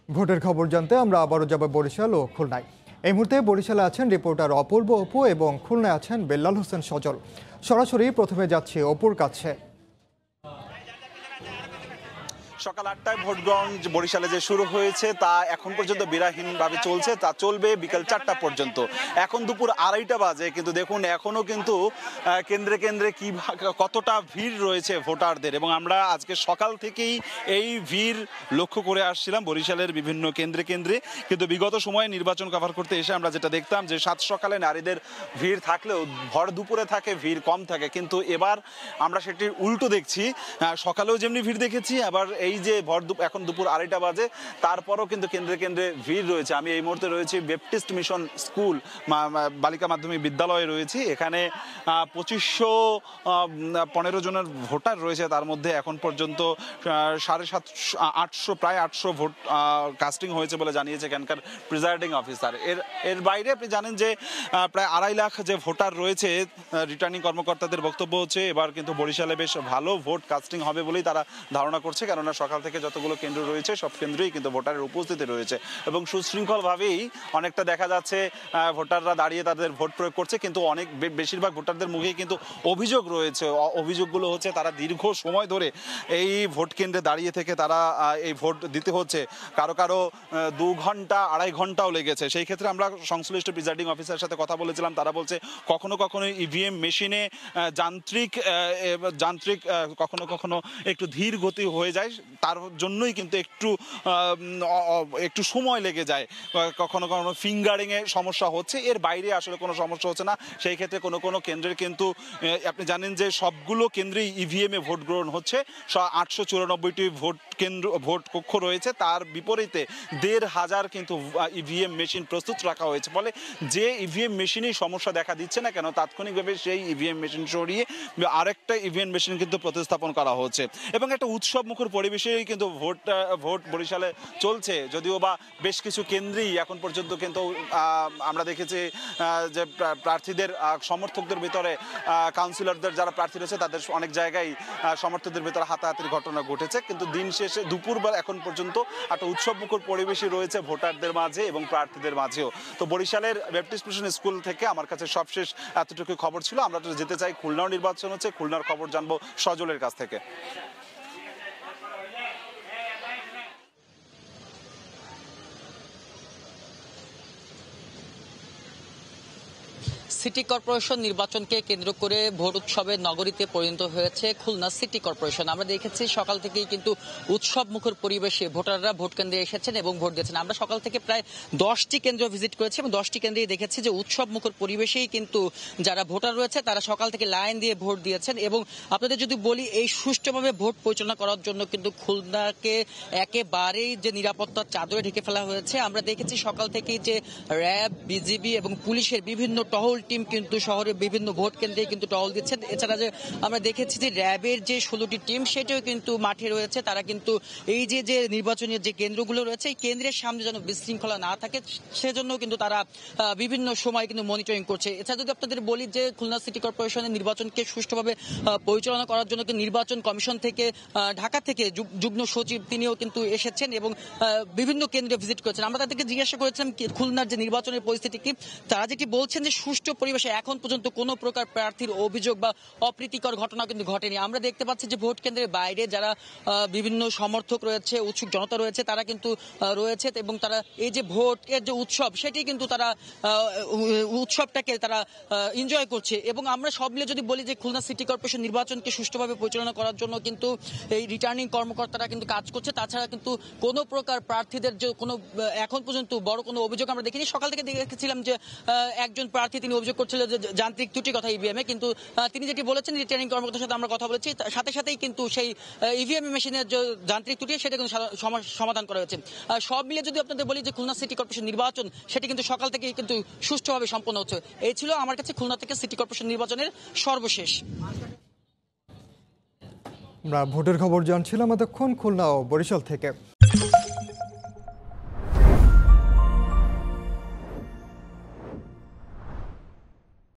ভোটের খবর জানতে আমরা আবারও যাব বরিশাল ও খুলনায়। এই মুহূর্তে বরিশালে আছেন রিপোর্টার অপূর্ব অপু এবং খুলনায় আছেন বেল্লাল হোসেন সজল। সরাসরি প্রথমে যাচ্ছি অপুর কাছে। সকাল ৮টায় ভোট গ্রহণ বরিশালে যে শুরু হয়েছে তা এখন পর্যন্ত বিরামহীনভাবে চলছে, তা চলবে বিকেল ৪টা পর্যন্ত। এখন দুপুর ২:৩০ বাজে, কিন্তু দেখুন এখনো কিন্তু কেন্দ্রে কেন্দ্রে কি কতটা ভিড় রয়েছে ভোটারদের, এবং আমরা আজকে সকাল থেকেই এই ভিড় লক্ষ্য করে আসছিলাম বরিশালের বিভিন্ন কেন্দ্রে কেন্দ্রে। কিন্তু বিগত সময়ে নির্বাচন কভার করতে এসে আমরা যেটা দেখতাম যে সাত সকালে নারীদের ভিড় থাকলেও ভর দুপুরে থাকে ভিড় কম থাকে, কিন্তু এবার আমরা সেটির উল্টো দেখছি। সকালেও যেমনি ভিড় দেখেছি, আবার এই যে এখন দুপুর ২:৩০ বাজে তারপরও কিন্তু কেন্দ্রে কেন্দ্রে ভিড় রয়েছে। আমি এই মুহূর্তে রয়েছি ব্যাপটিস্ট মিশন স্কুল বালিকা মাধ্যমিক বিদ্যালয়ে রয়েছি। এখানে ২৫১৫ জনের ভোটার রয়েছে, তার মধ্যে এখন পর্যন্ত ৭৫০ প্রায় ৮০০ ভোট কাস্টিং হয়েছে বলে জানিয়েছে এখানকার প্রিজাইডিং অফিসার। এর বাইরে আপনি জানেন যে প্রায় ২.৫ লাখ যে ভোটার রয়েছে, রিটার্নিং কর্মকর্তাদের বক্তব্য হচ্ছে এবার কিন্তু বরিশালে বেশ ভালো ভোট কাস্টিং হবে বলেই তারা ধারণা করছে, কেননা সকাল থেকে যতগুলো কেন্দ্র রয়েছে সব কেন্দ্রেই কিন্তু ভোটারের উপস্থিতি রয়েছে এবং সুশৃঙ্খলভাবেই অনেকটা দেখা যাচ্ছে ভোটাররা দাঁড়িয়ে তাদের ভোট প্রয়োগ করছে। কিন্তু বেশিরভাগ ভোটারদের মুখেই কিন্তু অভিযোগ রয়েছে। অভিযোগগুলো হচ্ছে তারা দীর্ঘ সময় ধরে এই ভোট কেন্দ্রে দাঁড়িয়ে থেকে তারা এই ভোট দিতে হচ্ছে, কারো কারো ২ ঘন্টা ২.৫ ঘন্টাও লেগেছে। সেই ক্ষেত্রে আমরা সংশ্লিষ্ট প্রিজাইডিং অফিসারের সাথে কথা বলেছিলাম, তারা বলছে কখনো কখনো ইভিএম মেশিনে যান্ত্রিক কখনো কখনো একটু ধীর গতি হয়ে যায়, তার জন্যই কিন্তু একটু সময় লেগে যায়। কখনো কখনো ফিঙ্গারিংয়ে সমস্যা হচ্ছে, এর বাইরে আসলে কোনো সমস্যা হচ্ছে না। সেই ক্ষেত্রে কোনো কোনো কেন্দ্রের কিন্তু আপনি জানেন যে সবগুলো কেন্দ্রেই ইভিএমে ভোট গ্রহণ হচ্ছে। ৮৯৪টি ভোট কক্ষ রয়েছে, তার বিপরীতে ১৫০০ কিন্তু ইভিএম মেশিন প্রস্তুত রাখা হয়েছে। ফলে যে ইভিএম মেশিনেই সমস্যা দেখা দিচ্ছে না কেন, তাৎক্ষণিকভাবে সেই ইভিএম মেশিন সরিয়ে আরেকটা ইভিএম মেশিন কিন্তু প্রতিস্থাপন করা হচ্ছে এবং একটা উৎসব মুখর পরিবেশেই কিন্তু ভোট বরিশালে চলছে। যদিও বা বেশ কিছু কেন্দ্রেই এখন পর্যন্ত কিন্তু আমরা দেখেছি যে প্রার্থীদের সমর্থকদের ভিতরে কাউন্সিলরদের যারা প্রার্থী রয়েছে তাদের অনেক জায়গায় সমর্থকদের ভিতরে হাতাহাতির ঘটনা ঘটেছে। কিন্তু দিন শেষে দুপুরবেলা এখন পর্যন্ত একটা উৎসব মুখর পরিবেশই রয়েছে ভোটারদের মাঝে এবং প্রার্থীদের মাঝেও। তো বরিশালের ব্যাপটিস্ট মিশন স্কুল থেকে আমার কাছে সবশেষ এতটুকু খবর ছিল। আমরা তো যেতে চাই খুলনাও নির্বাচন হচ্ছে, খুলনার খবর জানবো সজলের কাছ থেকে। সিটি কর্পোরেশন নির্বাচনকে কেন্দ্র করে ভোট উৎসবের নগরীতে পরিণত হয়েছে খুলনা সিটি কর্পোরেশন। আমরা দেখেছি সকাল থেকেই কিন্তু উৎসব মুখর পরিবেশে ভোটাররা ভোট কেন্দ্রে এসেছেন এবং ভোট দিয়েছেন। আমরা সকাল থেকে প্রায় 10টি কেন্দ্র ভিজিট করেছি এবং 10টি কেন্দ্রেই দেখেছি যে উৎসব মুখর পরিবেশেই কিন্তু যারা ভোটার রয়েছে তারা সকাল থেকে লাইন দিয়ে ভোট দিয়েছেন। এবং আপনাদের যদি বলি, এই সুষ্ঠুভাবে ভোট পরিচালনা করার জন্য কিন্তু খুলনাকে একেবারেই যে নিরাপত্তার চাদরে ঢেকে ফেলা হয়েছে। আমরা দেখেছি সকাল থেকেই যে র্যাব, বিজিবি এবং পুলিশের বিভিন্ন টহল টিম কিন্তু শহরের বিভিন্ন ভোট কেন্দ্রে কিন্তু টহল দিচ্ছেন। এছাড়া যে আমরা দেখেছি যে র্যাবের যে 16টি টিম সেটাও কিন্তু মাঠে রয়েছে। তারা কিন্তু এই যে নির্বাচনী যে কেন্দ্রগুলো রয়েছে এই কেন্দ্রের সামনে যেন বিশৃঙ্খলা না থাকে সেজন্য কিন্তু তারা বিভিন্ন সময় কিন্তু মনিটরিং করছে। এছাড়া যদি আপনাদের বলি যে খুলনা সিটি কর্পোরেশনের নির্বাচনকে সুষ্ঠুভাবে পরিচালনা করার জন্য নির্বাচন কমিশন থেকে ঢাকা থেকে যুগ্ম সচিব তিনিও কিন্তু এসেছেন এবং বিভিন্ন কেন্দ্রে ভিজিট করেছেন। আমরা তাদেরকে জিজ্ঞাসা করেছিলাম খুলনার যে নির্বাচনের পরিস্থিতি কি। তারা যেটি বলছেন যে সুষ্ঠু পরিবেশে এখন পর্যন্ত কোনো প্রকার প্রার্থীর অভিযোগ বা অপ্রীতিকর ঘটনা কিন্তু ঘটেনি। আমরা দেখতে পাচ্ছি যে ভোট কেন্দ্রের বাইরে যারা বিভিন্ন সমর্থক রয়েছে, উৎসুক জনতা রয়েছে, তারা কিন্তু রয়েছে এবং তারা এই যে ভোটের যে উৎসব সেটি কিন্তু তারা উৎসবটাকে তারা এনজয় করছে। এবং আমরা সব মিলে যদি বলি যে খুলনা সিটি কর্পোরেশন নির্বাচনকে সুষ্ঠুভাবে পরিচালনা করার জন্য কিন্তু এই রিটার্নিং কর্মকর্তারা কিন্তু কাজ করছে। তাছাড়া কিন্তু কোনো প্রকার প্রার্থীদের যে কোনো এখন পর্যন্ত বড় কোনো অভিযোগ আমরা দেখিনি। সকাল থেকে দেখেছিলাম যে একজন প্রার্থী তিনি অভিযোগ করছিল যে যান্ত্রিক ত্রুটি কথা ইভিএমে, কিন্তু তিনি যেটি বলেছেন রিটার্নিং কর্মকর্তার সাথে আমরা কথা বলেছি, সাথে সাথেই কিন্তু সেই ইভিএম মেশিনের যে যান্ত্রিক ত্রুটি সেটা কিন্তু সমাধান করা হয়েছে। সব মিলে যদি আপনাদের বলি যে খুলনা সিটি কর্পোরেশন নির্বাচন সেটি কিন্তু সকাল থেকেই কিন্তু সুষ্ঠুভাবে সম্পন্ন হচ্ছে। এই ছিল আমার কাছে খুলনা থেকে সিটি কর্পোরেশন নির্বাচনের সর্বশেষ। আমরা ভোটের খবর জানছিলাম এতক্ষণ খুলনা ও বরিশাল থেকে।